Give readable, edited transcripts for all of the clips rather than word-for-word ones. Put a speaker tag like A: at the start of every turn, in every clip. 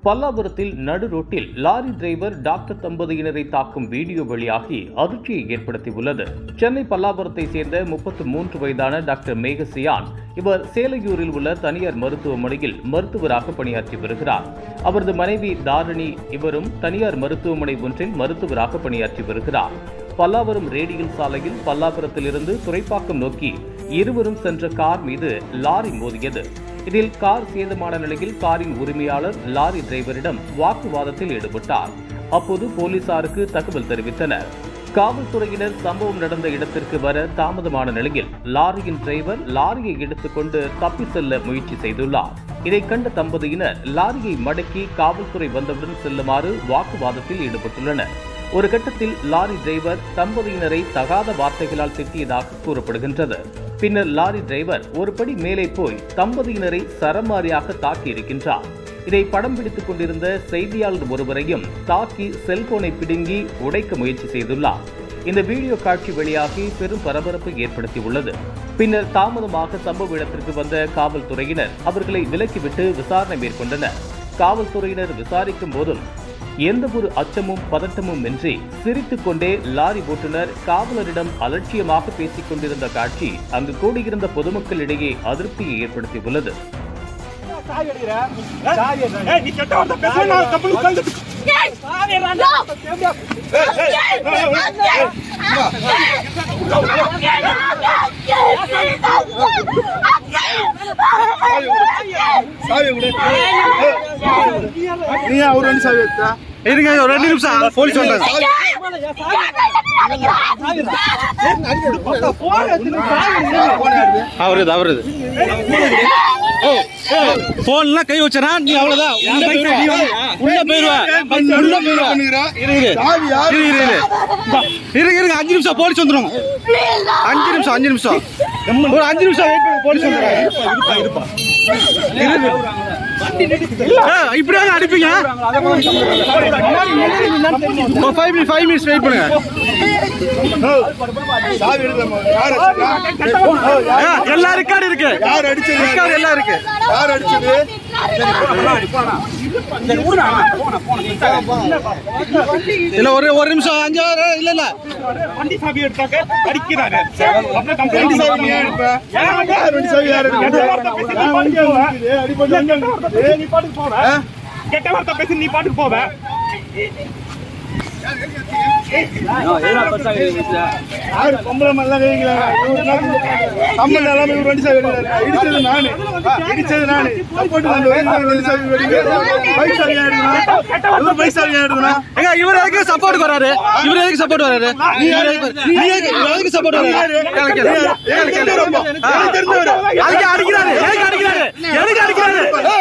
A: பல்லாவரத்தில் நடு ரோட்டில் லாரி டிரைவர் டாக்டர் தம்பதியினரை தாக்கும் வீடியோ வெளியாகி அதிர்ச்சியை ஏற்படுத்தியுள்ளது. சென்னை பல்லாவரத்தை சேர்ந்த 33 வயதான டாக்டர் மேகசியான் இவர் சேலையூரில் உள்ள தனியார் மருத்துவமனையில் மருத்துவராக பணியாற்றி வருகிறார். அவரது மனைவி தாரணி இவரும் தனியார் மருத்துவமனை ஒன்றில் மருத்துவராக பணியாற்றி வருகிறார். பல்லாவரம் ரேடியல் சாலையில் பல்லாவரத்திலிருந்து துறைப்பாக்கம் நோக்கி இருவரும் சென்ற கார் மீது லாரி மோதியது. இதில் கார் சேதமான நிலையில் காரின் உரிமையாளர் லாரி டிரைவரிடம் வாக்குவாதத்தில் ஈடுபட்டார். அப்போது போலீசாருக்கு தகவல் தெரிவித்தனர். காவல்துறையினர் சம்பவம் நடந்த இடத்திற்கு வர தாமதமான நிலையில் லாரியின் டிரைவர் லாரியை எடுத்துக்கொண்டு தப்பி செல்ல முயற்சி செய்துள்ளார். இதை கண்ட தம்பதியினர் லாரியை மடக்கி காவல்துறை வந்தவுடன் செல்லுமாறு வாக்குவாதத்தில் ஈடுபட்டுள்ளனர். ஒரு கட்டத்தில் லாரி டிரைவர் தம்பதியினரை தகாத வார்த்தைகளால் திட்டியதாக கூறப்படுகின்றது. பின்னர் லாரி டிரைவர் ஒரு படி மேலே போய் தம்பதியினரை சரமாரியாக தாக்கியிருக்கின்றார். இதை படம் பிடித்துக் கொண்டிருந்த செய்தியாளர் ஒருவரையும் தாக்கி செல்போனை பிடுங்கி உடைக்க முயற்சி செய்துள்ளார். இந்த வீடியோ காட்சி வெளியாகி பெரும் பரபரப்பை ஏற்படுத்தியுள்ளது. பின்னர் தாமதமாக சம்பவ இடத்திற்கு வந்த காவல்துறையினர் அவர்களை விலக்கிவிட்டு விசாரணை மேற்கொண்டனர். காவல்துறையினர் விசாரிக்கும் போதும் எந்த ஒரு அச்சமும் பதட்டமும் இன்றி சிரித்துக் கொண்டே லாரி ஓட்டுநர் காவலரிடம் அலட்சியமாக பேசிக் கொண்டிருந்த காட்சி அங்கு கூடியிருந்த பொதுமக்களிடையே அதிருப்தியை ஏற்படுத்தியுள்ளது.
B: போன்லாம் கை வச்சனா நீ அவ்வளவுதான் உள்ள போயிருவா 5 நிமிஷம் போலீஸ் வந்துரும். 5 நிமிஷம் ஒரு 5 நிமிஷம் வெயிட் பண்ணு, போலீஸ் வந்துரும். இப்படியாக அடிப்பீங்க. 5 மினிட்ஸ் வெயிட் பண்ணுங்க. எல்லா ரெக்கார்டு இருக்கு. யார் அடிச்சது எல்லாம் இருக்கு. யார் அடிச்சது இல்ல ஒரு நிமிஷம் 5 இல்ல இல்ல வண்டி சாவி எடுத்தாக்க அடிக்கிறாரு. வண்டி சாவி வண்டி சாவி யாரு நீ பாட்டுக்கு போவ. கெட்ட வார்த்தை பேசி நீ பாட்டுக்கு போவ. இவர் எதுக்கு சப்போர்ட் வராரு? இவர் எதுக்கு சப்போர்ட் வராரு? எதுக்கு சப்போர்ட் வராரு? அடிக்கிறாரு. எதுக்கு அடிக்கிறாரு?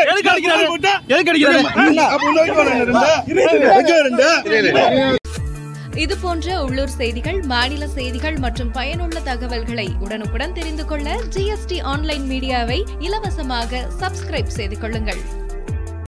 C: இது போன்ற உள்ளூர் செய்திகள், மாநில செய்திகள் மற்றும் பயனுள்ள தகவல்களை உடனுக்குடன் தெரிந்து கொள்ள GST ஆன்லைன் மீடியாவை இலவசமாக சப்ஸ்கிரைப் செய்து கொள்ளுங்கள்.